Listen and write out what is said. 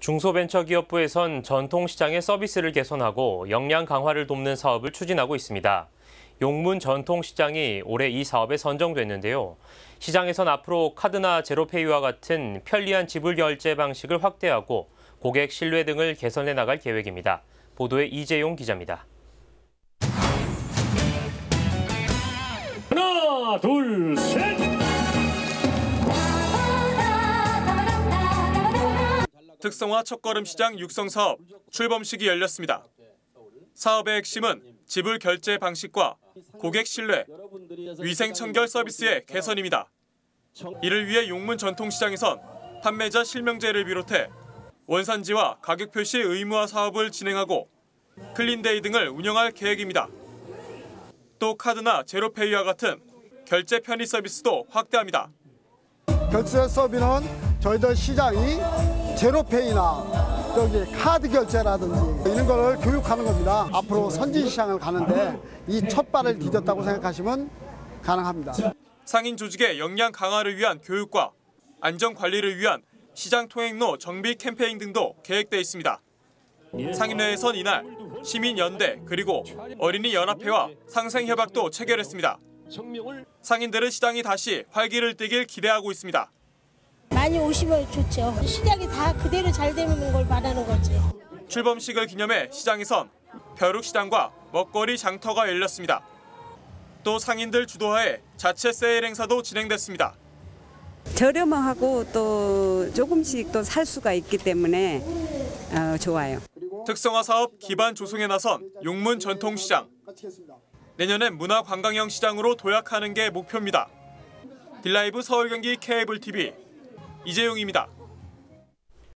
중소벤처기업부에선 전통시장의 서비스를 개선하고 역량 강화를 돕는 사업을 추진하고 있습니다. 용문 전통시장이 올해 이 사업에 선정됐는데요. 시장에선 앞으로 카드나 제로페이와 같은 편리한 지불 결제 방식을 확대하고 고객 신뢰 등을 개선해 나갈 계획입니다. 보도에 이재용 기자입니다. 하나, 둘, 셋! 특성화 첫걸음 시장 육성 사업 출범식이 열렸습니다. 사업의 핵심은 지불 결제 방식과 고객 신뢰, 위생 청결 서비스의 개선입니다. 이를 위해 용문 전통시장에선 판매자 실명제를 비롯해 원산지와 가격 표시 의무화 사업을 진행하고 클린데이 등을 운영할 계획입니다. 또 카드나 제로페이와 같은 결제 편의 서비스도 확대합니다. 결제 서비스는 저희들 시장이 제로페이나 여기 카드 결제라든지 이런 거를 교육하는 겁니다. 앞으로 선진시장을 가는데 이 첫 발을 디뎠다고 생각하시면 가능합니다. 상인 조직의 역량 강화를 위한 교육과 안전 관리를 위한 시장 통행로 정비 캠페인 등도 계획돼 있습니다. 상인회에선 이날 시민연대 그리고 어린이연합회와 상생협약도 체결했습니다. 상인들은 시장이 다시 활기를 띠길 기대하고 있습니다. 많이 오시면 좋죠. 시장이 다 그대로 잘 되는 걸 바라는 거지. 출범식을 기념해 시장에선 벼룩시장과 먹거리 장터가 열렸습니다. 또 상인들 주도하에 자체 세일 행사도 진행됐습니다. 저렴하고 또 조금씩 또 살 수가 있기 때문에 좋아요. 특성화 사업 기반 조성에 나선 용문 전통시장. 내년엔 문화관광형 시장으로 도약하는 게 목표입니다. 딜라이브 서울 경기 케이블 TV 이재용입니다.